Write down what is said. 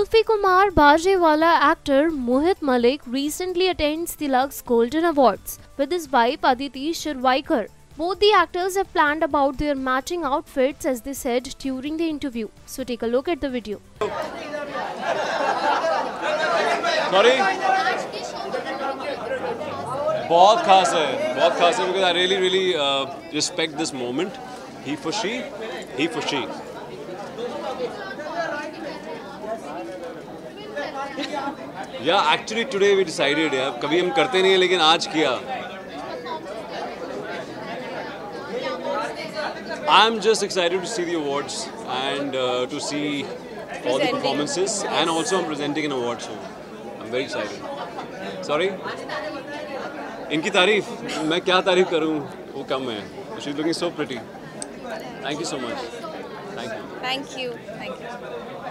Kulfi Kumar Bajewala actor Mohit Malik recently attends the Lux Golden Awards with his wife Aditi Shirvaikar. Both the actors have planned about their matching outfits as they said during the interview. So take a look at the video. Sorry? बहुत खास है because I really respect this moment. He for she. Yeah, actually today we decided यार कभी हम करते नहीं हैं लेकिन आज किया. I'm just excited to see the awards and to see all the performances and also I'm presenting an award so I'm very excited. Sorry? इनकी तारीफ मैं क्या तारीफ करूँ वो कम है. She's looking so pretty. Thank you so much. Thank you. Thank you.